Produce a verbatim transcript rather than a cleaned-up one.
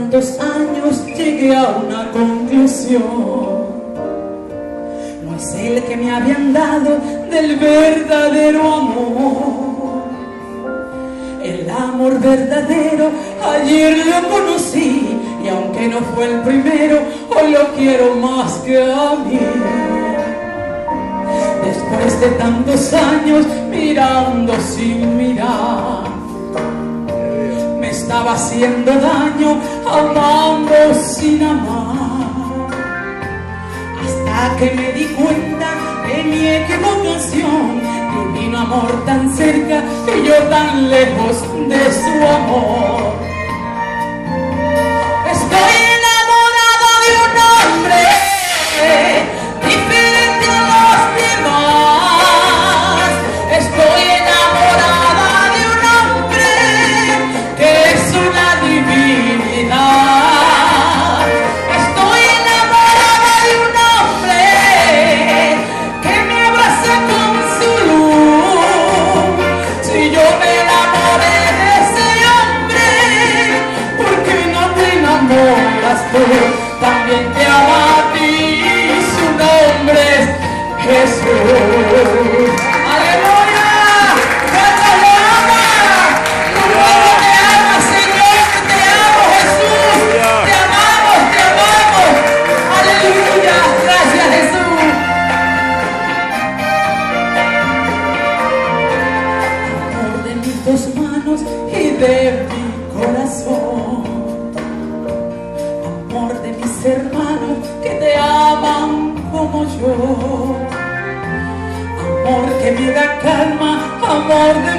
tantos años llegué a una conclusión. No es el que me habían dado del verdadero amor. El amor verdadero ayer lo conocí, y aunque no fue el primero, hoy lo quiero más que a mí. Después de tantos años mirando sin mirar, me estaba haciendo daño amando sin amar. Hasta que me di cuenta de mi equivocación, divino amor tan cerca y yo tan lejos de su amor. Estoy enamorada de un hombre diferente a los demás. Estoy enamorada de un hombre que es una divinidad. Estoy enamorada de un hombre que me abraza con su luz. Si yo me enamoré de ese hombre, ¿por qué no te enamoras tú? También te ama a ti, su nombre es Jesús. ¡Aleluya! ¡Cuántos lo aman! ¡Tu pueblo te ama, Señor! ¡Te amo, Jesús! ¡Te amamos, te amamos! ¡Aleluya! ¡Gracias, Jesús! Amor de mis dos manos y de mi corazón. Amor de mis hermanos que te aman como yo. Amor que me da calma, amor de